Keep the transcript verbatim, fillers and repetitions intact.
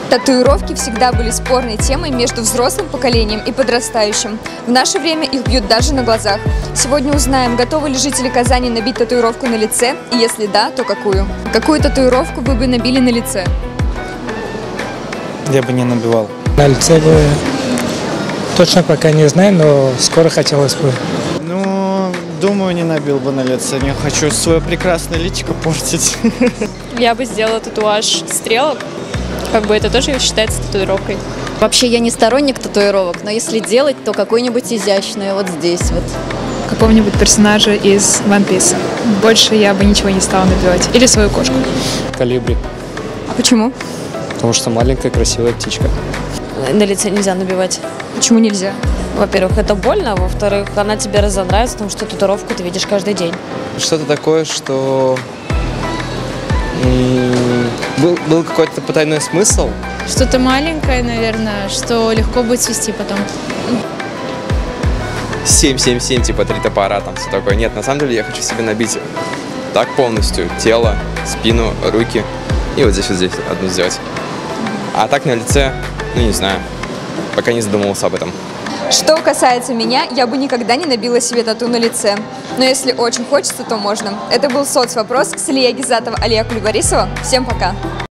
Татуировки всегда были спорной темой между взрослым поколением и подрастающим. В наше время их бьют даже на глазах. Сегодня узнаем, готовы ли жители Казани набить татуировку на лице, и если да, то какую. Какую татуировку вы бы набили на лице? Я бы не набивал. На лице бы точно пока не знаю, но скоро хотелось бы. Ну, думаю, не набил бы на лице. Не хочу свое прекрасное личико портить. Я бы сделала татуаж стрелок. Как бы это тоже считается татуировкой. Вообще я не сторонник татуировок, но если делать, то какой-нибудь изящный вот здесь вот. Какого-нибудь персонажа из One Piece. Больше я бы ничего не стала набивать. Или свою кошку. Колибри. А почему? Потому что маленькая красивая птичка. На лице нельзя набивать. Почему нельзя? Во-первых, это больно, а во-вторых, она тебе разонравится, потому что татуировку ты видишь каждый день. Что-то такое, что м- был, был какой-то потайной смысл. Что-то маленькое, наверное, что легко будет свести потом. семь семь семь, типа три топора, там все такое. Нет, на самом деле я хочу себе набить так полностью. Тело, спину, руки. И вот здесь вот здесь одну сделать. А так на лице, ну не знаю, пока не задумывался об этом. Что касается меня, я бы никогда не набила себе тату на лице. Но если очень хочется, то можно. Это был соцвопрос с Ильей Гизатова, Алия Кульбарисова. Всем пока!